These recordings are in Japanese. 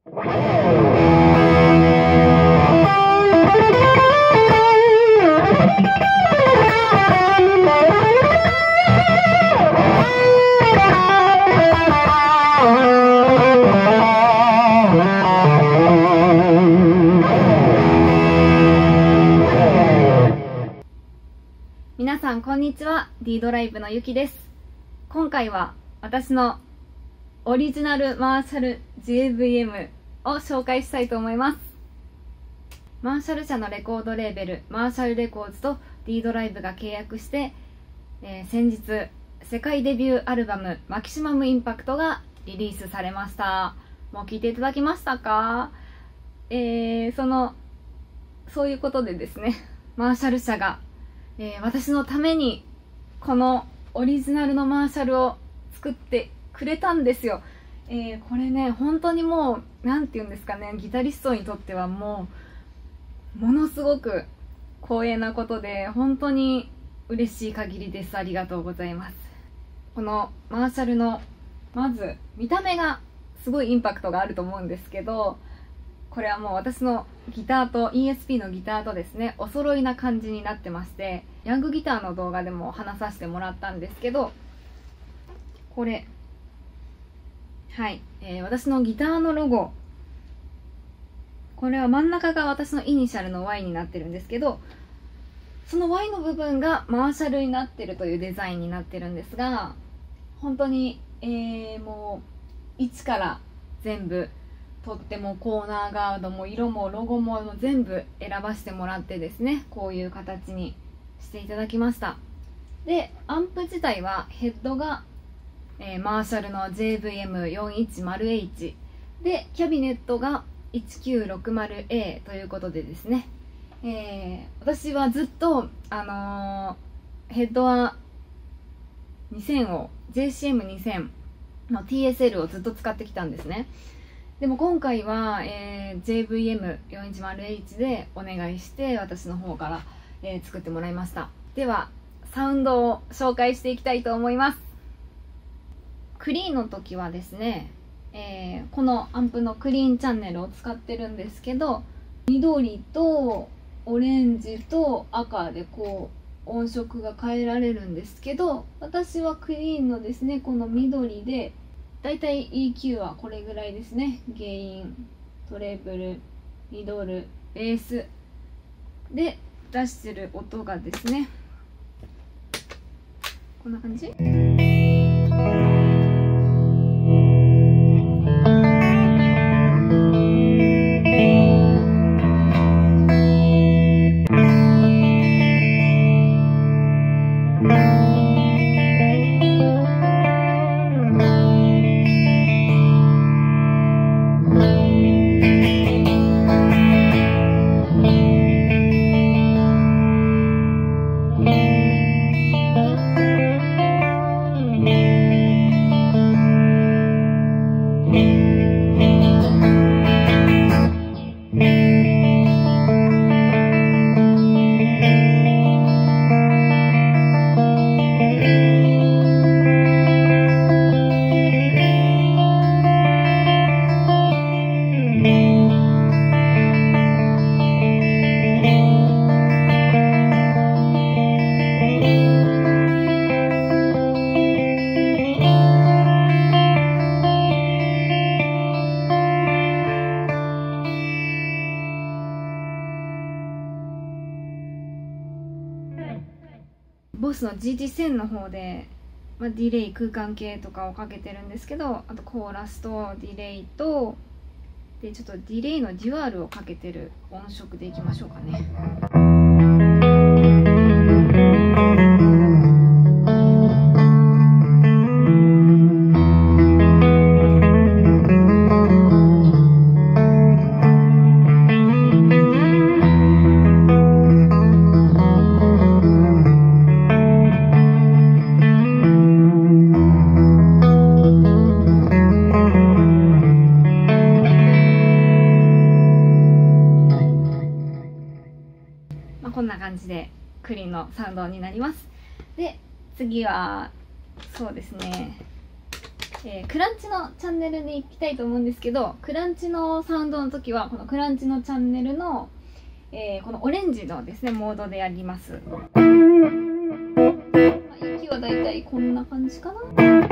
皆さんこんにちは、Dドライブのゆきです。今回は私のオリジナルマーシャル JVM を紹介したいと思います。マーシャル社のレコードレーベルマーシャルレコーズと Dドライブが契約して、先日世界デビューアルバムマキシマムインパクトがリリースされました。もう聴いていただきましたか？そういうことでですね、マーシャル社が私のためにこのオリジナルのマーシャルを作ってくれたんですよ。これね、本当にもうなんて言うんですかね、ギタリストにとってはものすごく光栄なことで、本当に嬉しい限りです。ありがとうございます。このマーシャルのまず見た目がすごいインパクトがあると思うんですけど、これはもう私のギターと ESP のギターとですね、お揃いな感じになってまして、ヤングギターの動画でも話させてもらったんですけど、これはい、私のギターのロゴ、これは真ん中が私のイニシャルの Y になってるんですけど、その Y の部分がマーシャルになってるというデザインになってるんですが、本当に、もう一から全部とってもコーナーガードも色もロゴも全部選ばせてもらってですね、こういう形にしていただきました。で、アンプ自体はヘッドが、マーシャルの JVM410H で、キャビネットが 1960A ということでですね、私はずっと、ヘッドは2000を JCM2000 の TSL をずっと使ってきたんですね。でも今回は、JVM410H でお願いして私の方から、作ってもらいました。ではサウンドを紹介していきたいと思います。クリーンの時はですね、このアンプのクリーンチャンネルを使ってるんですけど、緑とオレンジと赤でこう音色が変えられるんですけど、私はクリーンのですね、この緑でだいたい EQ はこれぐらいですね。ゲイン、トレブル、ミドル、ベースで出してる音がですね、こんな感じ。ボスの GT1000 の方で、ディレイ、空間系とかをかけてるんですけど、あとコーラスとディレイとで、ちょっとディレイのデュアルをかけてる音色でいきましょうかね。こんな感じでクリーンのサウンドになります。で、次はそうですね、 クランチのチャンネルに行きたいと思うんですけど、クランチのサウンドの時はこのクランチのチャンネルの、このオレンジのですねモードでやります。息はだいたいこんな感じかな。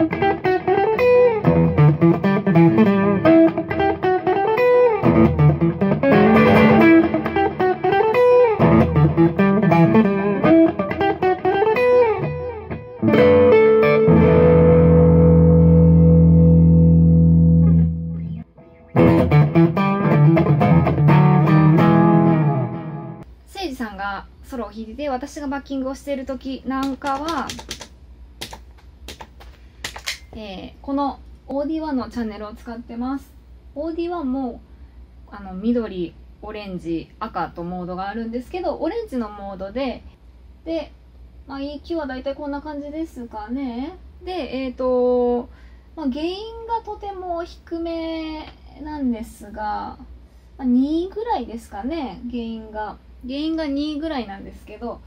せいじさんがソロを弾いてて、私がバッキングをしている時なんかは、この OD1 のチャンネルを使ってます。 OD1 も緑、オレンジ、赤とモードがあるんですけど、オレンジのモードで、EQ はだいたいこんな感じですかね。で、原因がとても低めなんですが、2ぐらいですかね。原因が2ぐらいなんですけど、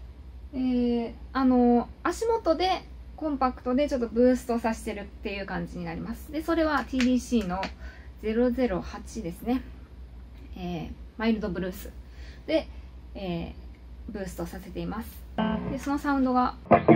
足元でコンパクトでちょっとブーストさせてるっていう感じになります。でそれは TDC の008ですね、マイルドブルースで、ブーストさせています。でそのサウンドが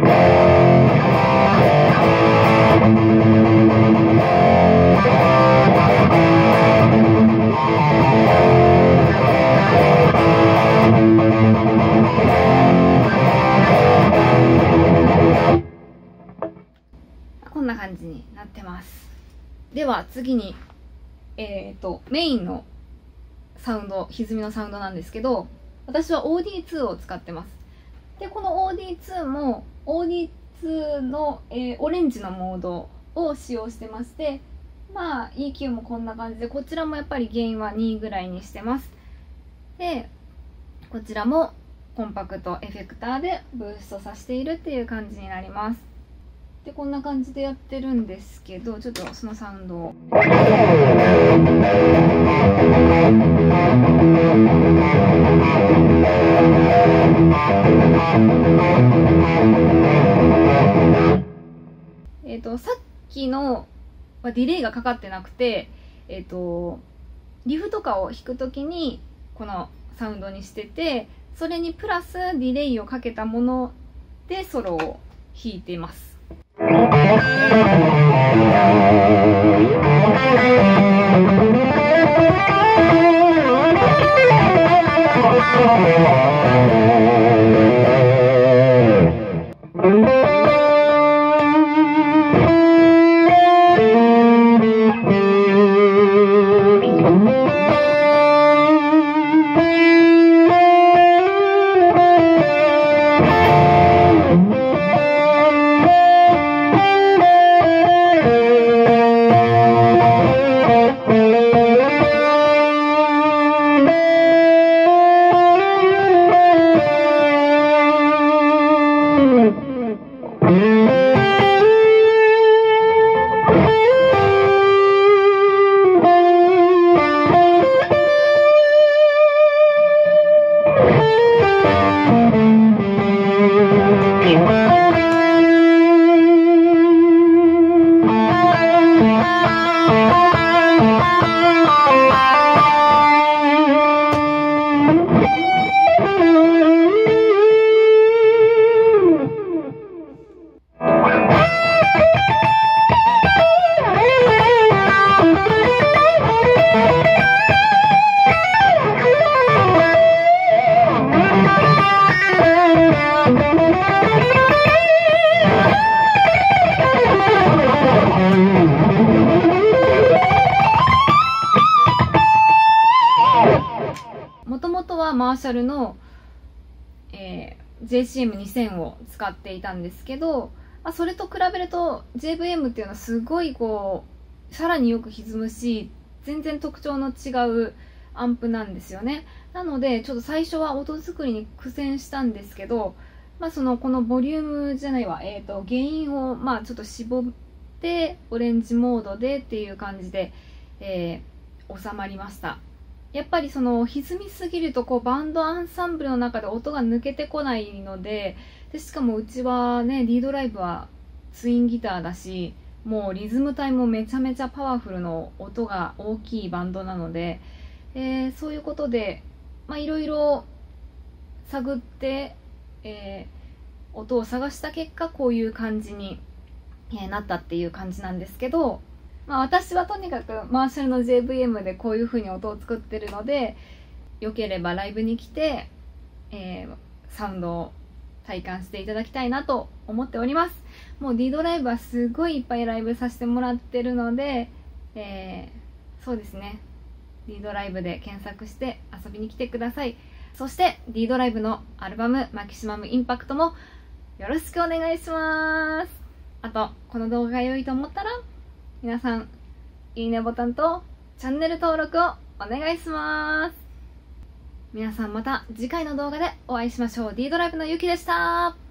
こんな感じになってます。では次にメインのサウンド、歪みのサウンドなんですけど、私は OD2 を使ってます。でこの OD2 も OD2 の、オレンジのモードを使用してまして、EQ もこんな感じで、こちらもやっぱりゲインは2ぐらいにしてます。でこちらもコンパクトエフェクターでブーストさせているっていう感じになります。でこんな感じでやってるんですけど、ちょっとそのサウンドをさっきのはディレイがかかってなくて、リフとかを弾くときにこのサウンドにしてて、それにプラスディレイをかけたものでソロを弾いています。もともとはマーシャルの、JCM2000 を使っていたんですけど、それと比べると JVM っていうのはすごいさらによく歪むし、全然特徴の違うアンプなんですよね。なのでちょっと最初は音作りに苦戦したんですけど、このボリュームじゃないわ、原因をちょっと絞ってオレンジモードでっていう感じで、収まりました。やっぱり歪みすぎるとバンドアンサンブルの中で音が抜けてこないので、しかもうちはね D ドライブはツインギターだし、 もうリズム隊もめちゃめちゃパワフルの音が大きいバンドなので、そういうことでいろいろ探って、音を探した結果こういう感じに、なったっていう感じなんですけど、私はとにかくマーシャルの JVM でこういう風に音を作ってるので、よければライブに来て、サウンドを体感していただきたいなと思っております。もう D ドライブはすごいいっぱいライブさせてもらってるので、そうですね、 D ドライブで検索して遊びに来てください。そして D ドライブのアルバムマキシマムインパクトもよろしくお願いします。あとこの動画が良いと思ったら皆さんいいねボタンとチャンネル登録をお願いします。皆さんまた次回の動画でお会いしましょう。 D ドライブのゆきでした。